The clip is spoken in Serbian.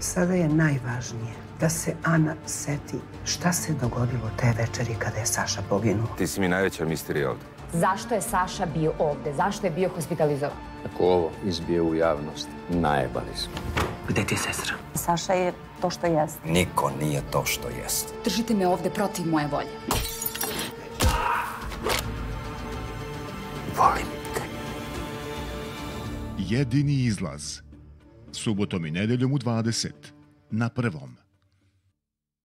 Sada je najvažnije da se Ana seti šta se dogodilo te večeri kada je Saša poginuo. Ti si mi najveća misterija ovde. Zašto je Saša bio ovde? Zašto je bio hospitalizovan? Ako ovo izbije u javnost, najebali smo. Gde ti je sestra? Saša je to što jeste. Niko nije to što jeste. Držite me ovde protiv moje volje. Volim te. Jedini izlaz. Subotom i nedeljom u 20 na Prvom.